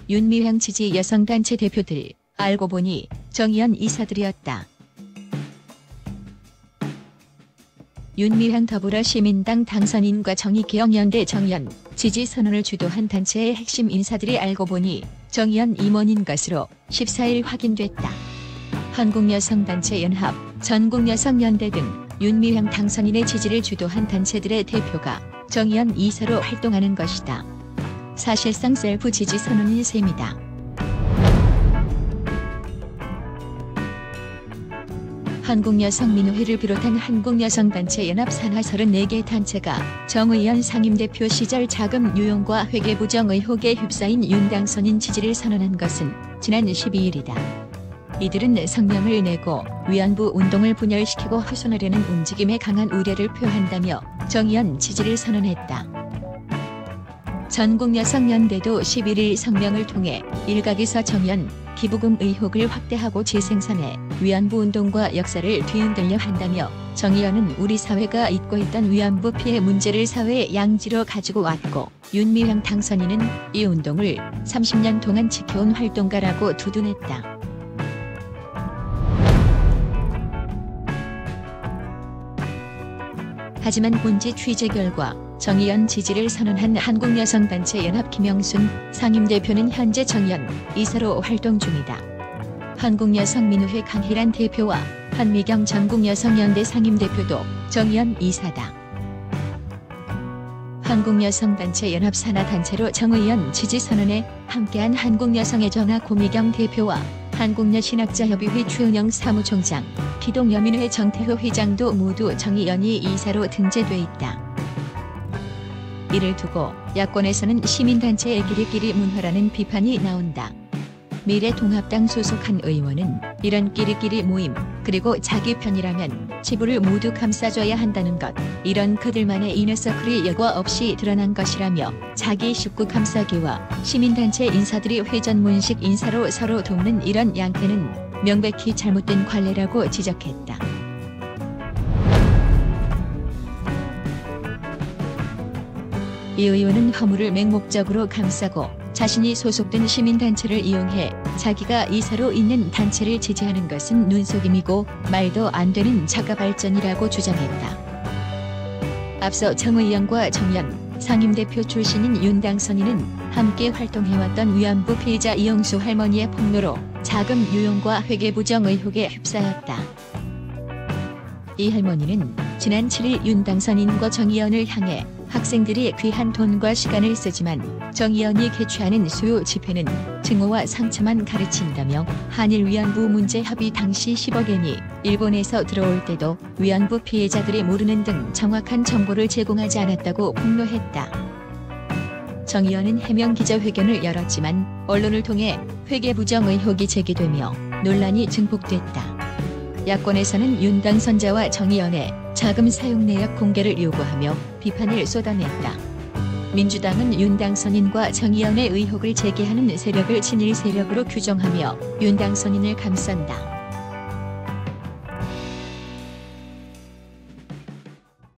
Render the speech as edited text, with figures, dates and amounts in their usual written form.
윤미향 지지 여성단체 대표들, 알고 보니 정의연 이사들이었다. 윤미향 더불어시민당 당선인과 정의개혁연대 정의연 지지 선언을 주도한 단체의 핵심 인사들이 알고 보니 정의연 임원인 것으로 14일 확인됐다. 한국여성단체 연합, 전국여성연대 등 윤미향 당선인의 지지를 주도한 단체들의 대표가 정의연 이사로 활동하는 것이다. 사실상 셀프 지지 선언인 셈이다. 한국여성민우회를 비롯한 한국여성단체 연합 산하 34개 단체가 정의연 상임대표 시절 자금 유용과 회계 부정 의혹에 휩싸인 윤 당선인 지지를 선언한 것은 지난 12일이다. 이들은 성명을 내고 위안부 운동을 분열시키고 훼손하려는 움직임에 강한 우려를 표한다며 정의연 지지를 선언했다. 전국여성연대도 11일 성명을 통해 일각에서 정의연 기부금 의혹을 확대하고 재생산해 위안부 운동과 역사를 뒤흔들려 한다며 정의연은 우리 사회가 잊고 있던 위안부 피해 문제를 사회의 양지로 가지고 왔고 윤미향 당선인은 이 운동을 30년 동안 지켜온 활동가라고 두둔했다. 하지만 본지 취재 결과 정의연 지지를 선언한 한국여성단체 연합 김영순 상임대표는 현재 정의연 이사로 활동 중이다. 한국여성민우회 강희란 대표와 한미경 전국여성연대 상임대표도 정의연 이사다. 한국여성단체 연합 산하단체로 정의연 지지 선언에 함께한 한국여성애정화 고미경 대표와 한국여신학자협의회 최은영 사무총장, 기동여민회 정태효 회장도 모두 정의연이 이사로 등재돼 있다. 이를 두고 야권에서는 시민단체의 끼리끼리 문화라는 비판이 나온다. 미래통합당 소속한 의원은 이런 끼리끼리 모임, 그리고 자기 편이라면 지부를 모두 감싸줘야 한다는 것, 이런 그들만의 이너서클이 여과 없이 드러난 것이라며 자기 식구 감싸기와 시민단체 인사들이 회전문식 인사로 서로 돕는 이런 양태는 명백히 잘못된 관례라고 지적했다. 이 의원은 허물을 맹목적으로 감싸고 자신이 소속된 시민단체를 이용해 자기가 이사로 있는 단체를 지지하는 것은 눈속임이고 말도 안 되는 자가발전이라고 주장했다. 앞서 정의연과 정의연 상임대표 출신인 윤 당선인은 함께 활동해왔던 위안부 피해자 이영수 할머니의 폭로로 자금 유용과 회계 부정 의혹에 휩싸였다. 이 할머니는 지난 7일 윤 당선인과 정의연을 향해 학생들이 귀한 돈과 시간을 쓰지만 정의연이 개최하는 수요 집회는 증오와 상처만 가르친다며 한일 위안부 문제 합의 당시 10억엔이 일본에서 들어올 때도 위안부 피해자들이 모르는 등 정확한 정보를 제공하지 않았다고 폭로했다. 정의연은 해명 기자회견을 열었지만 언론을 통해 회계 부정 의혹이 제기되며 논란이 증폭됐다. 야권에서는 윤 당선자와 정의연의 자금 사용 내역 공개를 요구하며 비판을 쏟아냈다. 민주당은 윤 당선인과 정의연의 의혹을 제기하는 세력을 친일 세력으로 규정하며 윤 당선인을 감싼다.